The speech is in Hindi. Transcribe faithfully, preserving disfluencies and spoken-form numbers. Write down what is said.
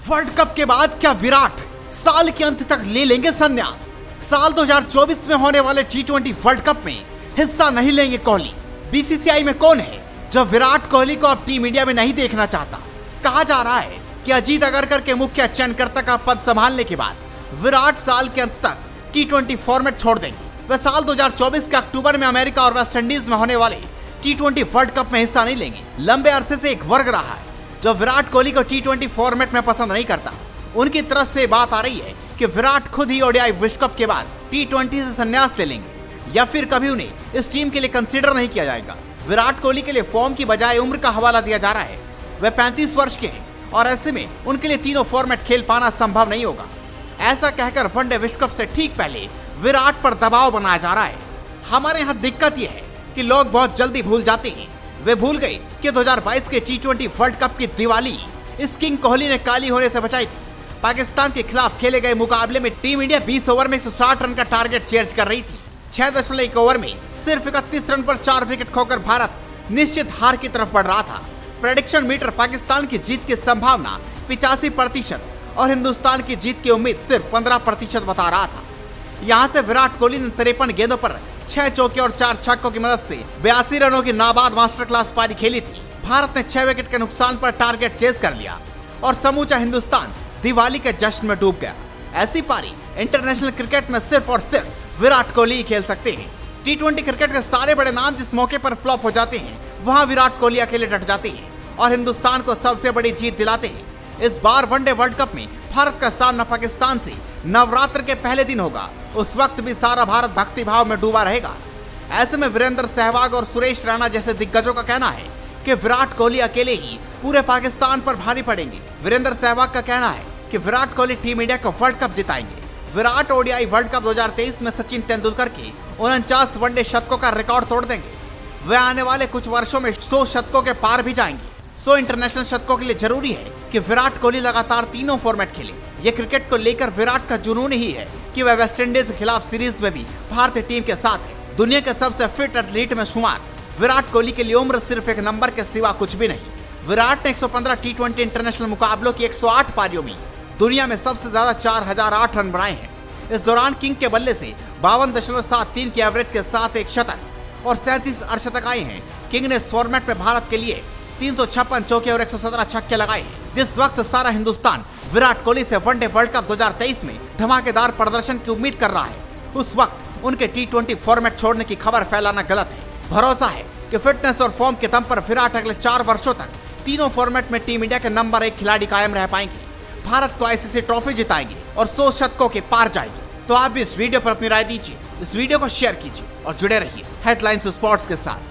वर्ल्ड कप के बाद क्या विराट साल के अंत तक ले लेंगे संन्यास? साल दो हज़ार चौबीस में होने वाले टी ट्वेंटी वर्ल्ड कप में हिस्सा नहीं लेंगे कोहली। बी सी सी आई में कौन है जो विराट कोहली को अब टीम इंडिया में नहीं देखना चाहता? कहा जा रहा है कि अजीत अगरकर के मुख्य चयनकर्ता का पद संभालने के बाद विराट साल के अंत तक टी ट्वेंटी फॉर्मेट छोड़ देंगे। वह साल दो हज़ार चौबीस के अक्टूबर में अमेरिका और वेस्ट इंडीज में होने वाले टी ट्वेंटी वर्ल्ड कप में हिस्सा नहीं लेंगे। लंबे अरसे से एक वर्ग रहा है जो विराट कोहली को टी ट्वेंटी फॉर्मेट में पसंद नहीं करता। उनकी तरफ से बात आ रही है कि विराट खुद ही ओ डी आई विश्व कप के बाद टी ट्वेंटी से संन्यास ले लेंगे या फिर कभी उन्हें इस टीम के लिए कंसीडर नहीं किया जाएगा। विराट कोहली के लिए फॉर्म की बजाय उम्र का हवाला दिया जा रहा है। वह पैंतीस वर्ष के हैं और ऐसे में उनके लिए तीनों फॉर्मेट खेल पाना संभव नहीं होगा। ऐसा कहकर वनडे विश्व कप से ठीक पहले विराट पर दबाव बनाया जा रहा है। हमारे यहाँ दिक्कत यह है कि लोग बहुत जल्दी भूल जाते हैं। वे भूल गए कि दो हज़ार बाईस के टी ट्वेंटी वर्ल्ड कप की दिवाली इस किंग कोहली ने काली होने से बचाई थी। पाकिस्तान के खिलाफ खेले गए मुकाबले में टीम इंडिया बीस ओवर में एक सौ साठ रन का टारगेट चेज कर रही थी। छह दशमलव एक ओवर में सिर्फ इकतीस रन पर चार विकेट खोकर भारत निश्चित हार की तरफ बढ़ रहा था। प्रेडिक्शन मीटर पाकिस्तान की जीत की संभावना पिचासी प्रतिशत और हिंदुस्तान की जीत की उम्मीद सिर्फ पंद्रह प्रतिशत बता रहा था। यहाँ से विराट कोहली ने तिरपन गेंदों पर छह चौके और चार छक्कों की मदद से बयासी रनों की नाबाद मास्टर क्लास पारी खेली थी। भारत ने छह विकेट के नुकसान पर टारगेट चेज कर लिया और समूचा हिंदुस्तान दिवाली के जश्न में डूब गया। ऐसी पारी इंटरनेशनल क्रिकेट में सिर्फ और सिर्फ विराट कोहली ही खेल सकते हैं। टी ट्वेंटी क्रिकेट के सारे बड़े नाम जिस मौके पर फ्लॉप हो जाते हैं वहां विराट कोहली अकेले डट जाते हैं और हिंदुस्तान को सबसे बड़ी जीत दिलाते हैं। इस बार वनडे वर्ल्ड कप में भारत का सामना पाकिस्तान से नवरात्र के पहले दिन होगा। उस वक्त भी सारा भारत भक्ति भाव में डूबा रहेगा। ऐसे में वीरेंद्र सहवाग और सुरेश राणा जैसे दिग्गजों का कहना है कि विराट कोहली अकेले ही पूरे पाकिस्तान पर भारी पड़ेंगे। वीरेंद्र सहवाग का कहना है कि विराट कोहली टीम इंडिया को वर्ल्ड कप जिताएंगे। Virat O D I world cup दो हज़ार तेईस में सचिन तेंदुलकर के उनचास वनडे शतकों का रिकॉर्ड तोड़ देंगे। वे आने वाले कुछ वर्षों में सौ शतकों के पार भी जाएंगे। सौ इंटरनेशनल शतकों के लिए जरूरी है कि विराट कोहली लगातार तीनों फॉर्मेट खेले। ये क्रिकेट को लेकर विराट का जुनून ही है कि वह वेस्टइंडीज के खिलाफ सीरीज में भी भारतीय टीम के साथ है। दुनिया के सबसे फिट एथलीट में शुमार विराट कोहली के लिए उम्र सिर्फ एक नंबर के सिवा कुछ भी नहीं। विराट ने एक सौ पंद्रह टी ट्वेंटी इंटरनेशनल मुकाबलों की एक सौ आठ पारियों में दुनिया में सबसे ज्यादा चार हजार आठ रन बनाए हैं। इस दौरान किंग के बल्ले से बावन दशमलव सात तीन की एवरेज के साथ एक शतक और सैंतीस अर्धशतक आए हैं। किंग ने इस फॉर्मेट में भारत के लिए तीन सौ छप्पन चौके और एक सौ सत्रह छक्के लगाए हैं। जिस वक्त सारा हिंदुस्तान विराट कोहली से वनडे वर्ल्ड कप दो हज़ार तेईस में धमाकेदार प्रदर्शन की उम्मीद कर रहा है, उस वक्त उनके टी ट्वेंटी फॉर्मेट छोड़ने की खबर फैलाना गलत है। भरोसा है कि फिटनेस और फॉर्म के दम पर विराट अगले चार वर्षों तक तीनों फॉर्मेट में टीम इंडिया के नंबर एक खिलाड़ी कायम रह पाएंगे। भारत को आई सी सी ट्रॉफी जिताएंगे और सौ शतकों के पार जाएंगे। तो आप भी इस वीडियो पर अपनी राय दीजिए, इस वीडियो को शेयर कीजिए और जुड़े रहिए हेडलाइंस स्पोर्ट्स के साथ।